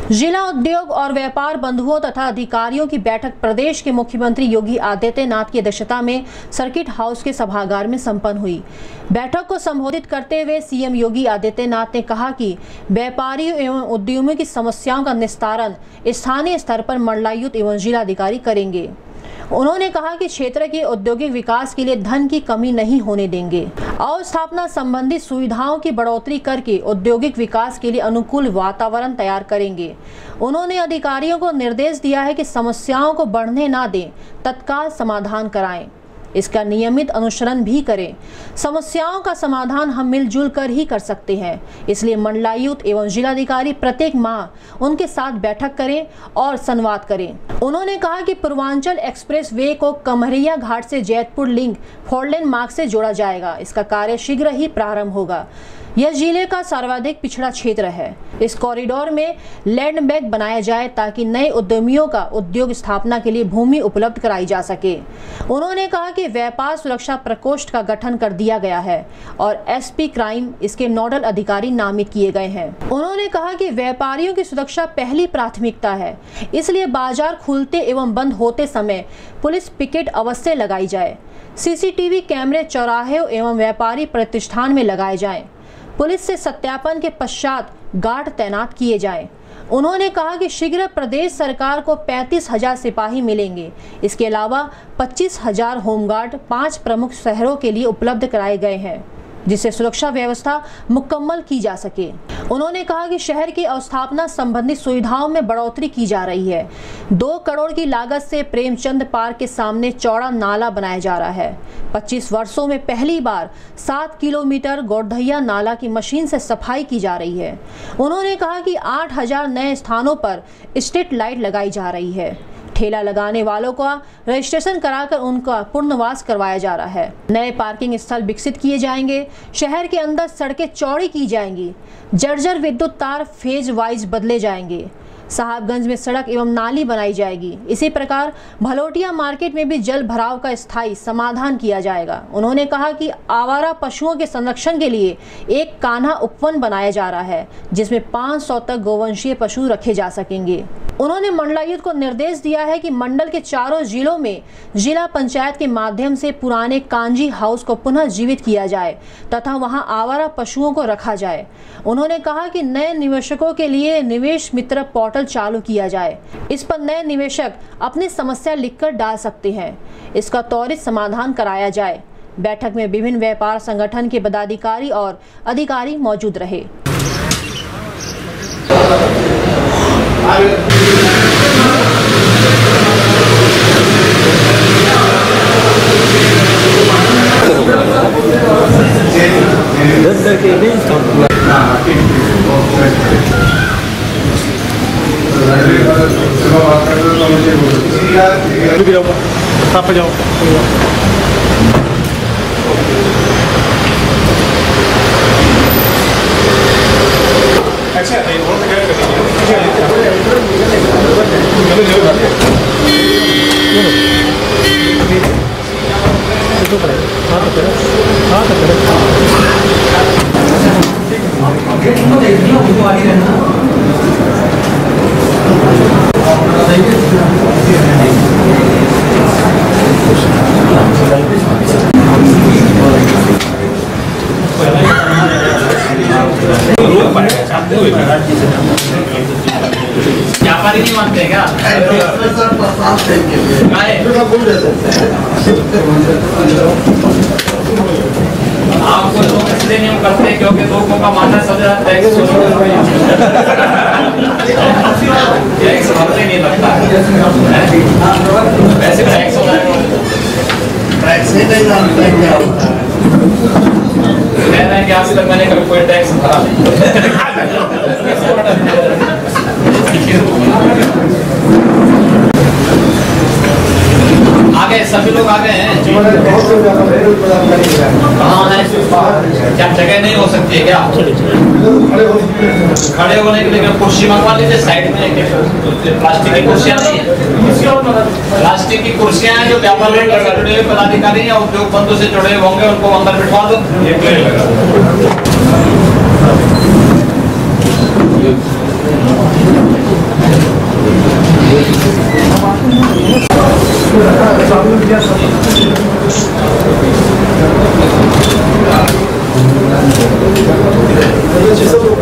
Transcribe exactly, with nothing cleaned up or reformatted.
जिला उद्योग और व्यापार बंधुओं तथा अधिकारियों की बैठक प्रदेश के मुख्यमंत्री योगी आदित्यनाथ की अध्यक्षता में सर्किट हाउस के सभागार में संपन्न हुई। बैठक को संबोधित करते हुए सीएम योगी आदित्यनाथ ने कहा कि व्यापारियों एवं उद्यमियों की समस्याओं का निस्तारण स्थानीय स्तर पर मंडलायुक्त एवं जिलाधिकारी करेंगे। उन्होंने कहा कि क्षेत्र के औद्योगिक विकास के लिए धन की कमी नहीं होने देंगे। अवस्थापना संबंधी सुविधाओं की बढ़ोतरी करके औद्योगिक विकास के लिए अनुकूल वातावरण तैयार करेंगे। उन्होंने अधिकारियों को निर्देश दिया है कि समस्याओं को बढ़ने ना दें, तत्काल समाधान कराएं, इसका नियमित अनुसरण भी करें। समस्याओं का समाधान हम मिलजुल कर ही कर सकते हैं, इसलिए मंडलायुक्त एवं जिलाधिकारी प्रत्येक माह उनके साथ बैठक करें और संवाद करें। उन्होंने कहा कि पूर्वांचल एक्सप्रेस वे को कमरिया घाट से जैतपुर लिंक फोरलेन मार्ग से जोड़ा जाएगा। इसका कार्य शीघ्र ही प्रारंभ होगा। यह जिले का सर्वाधिक पिछड़ा क्षेत्र है। इस कॉरिडोर में लैंड बैंक बनाया जाए ताकि नए उद्यमियों का उद्योग स्थापना के लिए भूमि उपलब्ध कराई जा सके। उन्होंने कहा कि व्यापार सुरक्षा प्रकोष्ठ का गठन कर दिया गया है और एसपी क्राइम इसके नोडल अधिकारी नामित किए गए हैं। उन्होंने कहा कि व्यापारियों की सुरक्षा पहली प्राथमिकता है, इसलिए बाजार खुलते एवं बंद होते समय पुलिस पिकेट अवश्य लगाई जाए। सीसीटीवी कैमरे चौराहे एवं व्यापारी प्रतिष्ठान में लगाए जाएं। पुलिस से सत्यापन के पश्चात गार्ड तैनात किए जाएं। उन्होंने कहा कि शीघ्र प्रदेश सरकार को पैंतीस हजार सिपाही मिलेंगे। इसके अलावा पच्चीस हजार होमगार्ड पांच प्रमुख शहरों के लिए उपलब्ध कराए गए हैं, जिससे सुरक्षा व्यवस्था मुकम्मल की जा सके। उन्होंने कहा कि शहर की अवस्थापना संबंधी सुविधाओं में बढ़ोतरी की जा रही है। दो करोड़ की लागत से प्रेमचंद पार्क के सामने चौड़ा नाला बनाया जा रहा है। पच्चीस वर्षों में पहली बार सात किलोमीटर गौरधैया नाला की मशीन से सफाई की जा रही है। उन्होंने कहा कि आठ हजार नए स्थानों पर स्ट्रीट लाइट लगाई जा रही है। ठेला लगाने वालों का रजिस्ट्रेशन कराकर उनका पुनर्वास करवाया जा रहा है। नए पार्किंग स्थल विकसित किए जाएंगे। शहर के अंदर सड़कें चौड़ी की जाएंगी। जर्जर विद्युत तार फेज वाइज बदले जाएंगे। साहबगंज में सड़क एवं नाली बनाई जाएगी। इसी प्रकार भलोटिया मार्केट में भी जल भराव का स्थायी समाधान किया जाएगा। उन्होंने कहा कि आवारा पशुओं के संरक्षण के लिए एक कान्हा उपवन बनाया जा रहा है, जिसमें पाँच सौ तक गोवंशीय पशु रखे जा सकेंगे। उन्होंने मंडलायुक्त को निर्देश दिया है कि मंडल के चारों जिलों में जिला पंचायत के माध्यम से पुराने कांजी हाउस को पुनः जीवित किया जाए तथा वहां आवारा पशुओं को रखा जाए। उन्होंने कहा कि नए निवेशकों के लिए निवेश मित्र पोर्टल चालू किया जाए। इस पर नए निवेशक अपनी समस्या लिखकर डाल सकते हैं। इसका त्वरित समाधान कराया जाए। बैठक में विभिन्न व्यापार संगठन के पदाधिकारी और अधिकारी मौजूद रहे। जाओ व्यापारी नहीं मानते क्या? आपको लोग इसलिए नहीं करते क्योंकि लोगों का मानना सब टैक्स टैक्स भरते नहीं लगता। वैसे टैक्स टैक्स ही नहीं जानते क्या होता है। कह रहे हैं कि आज तक मैंने कभी कोई टैक्स भरा नहीं। आगे सभी लोग आ गए हैं। क्या जगह नहीं हो सकती है क्या? खड़े होने के लिए कुर्सी मंगवा लीजिए साइड में। प्लास्टिक की कुर्सियां नहीं है, प्लास्टिक की कुर्सियां हैं जो व्यापार से जुड़े हुए पदाधिकारी या उद्योग बंधु से जुड़े होंगे, उनको अंदर बिठवा दो। एक पच्चीस सौ